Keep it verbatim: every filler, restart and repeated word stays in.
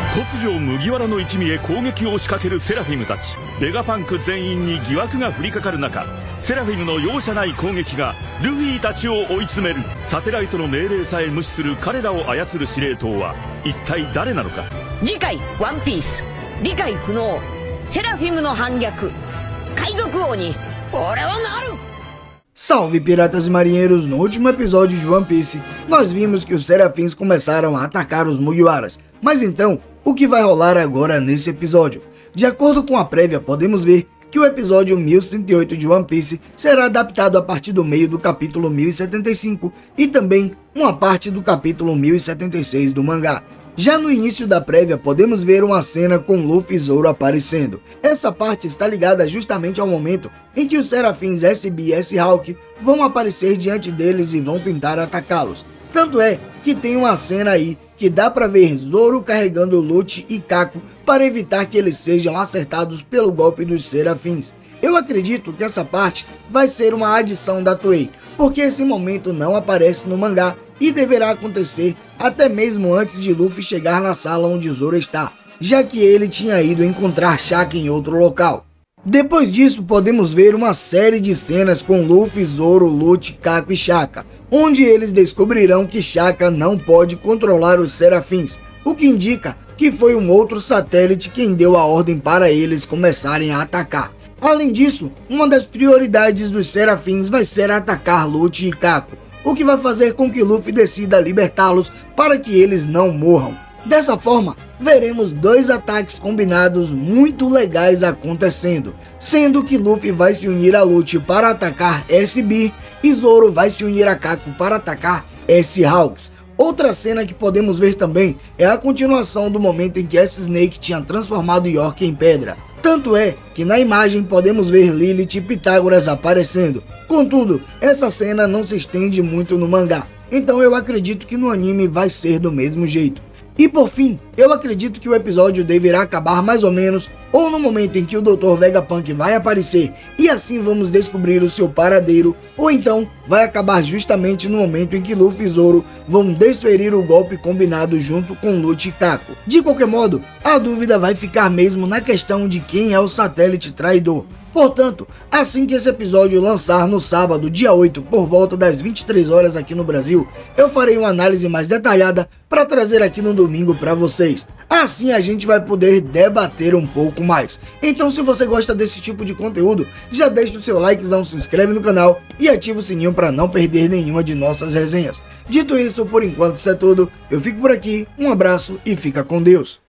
突如麦わらの一味へ攻撃を仕掛けるセラフィムたち。ベガパンク全員に疑惑が降りかかる中、セラフィムの容赦ない攻撃がルフィたちを追い詰める。サテライトの命令さえ無視する彼らを操る司令塔は一体誰なのか。 次回ワンピース、理解不能セラフィムの反逆、海賊王に俺はなる。 Salve piratas e marinheiros, no último episódio de One Piece, nós vimos que os serafins começaram a atacar os Mugiwaras. Mas então, o que vai rolar agora nesse episódio? De acordo com a prévia, podemos ver que o episódio mil cento e oito de One Piece será adaptado a partir do meio do capítulo mil e setenta e cinco e também uma parte do capítulo mil e setenta e seis do mangá. Já no início da prévia, podemos ver uma cena com Luffy e Zoro aparecendo. Essa parte está ligada justamente ao momento em que os serafins S B e S-Hawk vão aparecer diante deles e vão tentar atacá-los. Tanto é que tem uma cena aí que dá para ver Zoro carregando Luffy e Kako para evitar que eles sejam acertados pelo golpe dos serafins. Eu acredito que essa parte vai ser uma adição da Toei, porque esse momento não aparece no mangá e deverá acontecer até mesmo antes de Luffy chegar na sala onde Zoro está, já que ele tinha ido encontrar Shaka em outro local. Depois disso, podemos ver uma série de cenas com Luffy, Zoro, Luffy, Kako e Shaka, onde eles descobrirão que Shaka não pode controlar os serafins, o que indica que foi um outro satélite quem deu a ordem para eles começarem a atacar. Além disso, uma das prioridades dos serafins vai ser atacar Luffy e Kako, o que vai fazer com que Luffy decida libertá-los para que eles não morram. Dessa forma, veremos dois ataques combinados muito legais acontecendo, sendo que Luffy vai se unir a Luffy para atacar S B e Zoro vai se unir a Kako para atacar S-Hawks. Outra cena que podemos ver também é a continuação do momento em que S-Snake tinha transformado York em pedra. Tanto é que na imagem podemos ver Lilith e Pitágoras aparecendo. Contudo, essa cena não se estende muito no mangá, então eu acredito que no anime vai ser do mesmo jeito. E por fim, eu acredito que o episódio deverá acabar mais ou menos ou no momento em que o doutor Vegapunk vai aparecer e assim vamos descobrir o seu paradeiro, ou então vai acabar justamente no momento em que Luffy e Zoro vão desferir o golpe combinado junto com Luffy e Kako. De qualquer modo, a dúvida vai ficar mesmo na questão de quem é o satélite traidor. Portanto, assim que esse episódio lançar no sábado, dia oito, por volta das vinte e três horas aqui no Brasil, eu farei uma análise mais detalhada para trazer aqui no domingo para vocês. Assim a gente vai poder debater um pouco mais. Então, se você gosta desse tipo de conteúdo, já deixa o seu likezão, se inscreve no canal e ativa o sininho para não perder nenhuma de nossas resenhas. Dito isso, por enquanto isso é tudo. Eu fico por aqui, um abraço e fica com Deus.